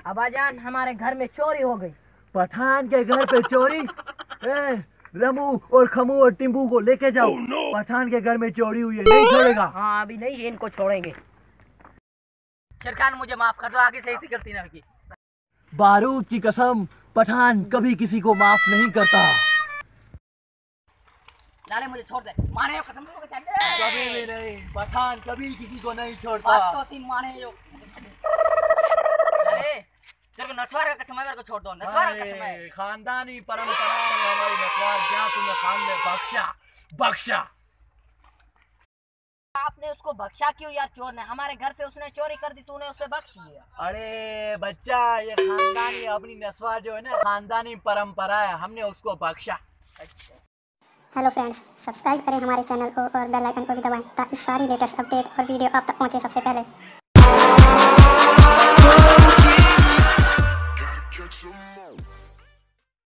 अब्बाजान हमारे घर में चोरी हो गई। पठान के घर पे चोरी? रमू और खमू और टिम्बू को लेके जाओ। पठान के घर में चोरी हुई है, नहीं छोड़ेगा। हाँ अभी नहीं, इनको छोड़ेंगे। शेरखान मुझे माफ कर दो, आगे से ऐसी गलती ना की। बारूद की कसम, पठान कभी किसी को माफ नहीं करता। लाले मुझे छोड़ दे, माने कसम को चल दे। कभी भी नहीं, पठान कभी किसी को नहीं छोड़ता। बस तो तीन माने जो। अरे तेरे को नस्वार का कसम है, मेरे को छोड़ दो। नस्वार का कसम है, खानदानी परंपरा है हमारी नस्वार। क्या तुमने खान ने बख्शा? बख्शा आपने उसको बख्शा क्यों यार? चोर ने हमारे घर से उसने चोरी कर दी, तूने उसे बख्श दिया। अरे बच्चा, ये खानदानी अपनी नस्वार जो है ना, खानदानी परंपरा है, हमने उसको बख्शा। हेलो फ्रेंड्स, सब्सक्राइब करें हमारे चैनल को और बेल आइकन को भी दबाएं ताकि सारी लेटेस्ट अपडेट और वीडियो आप तक पहुंचे सबसे पहले।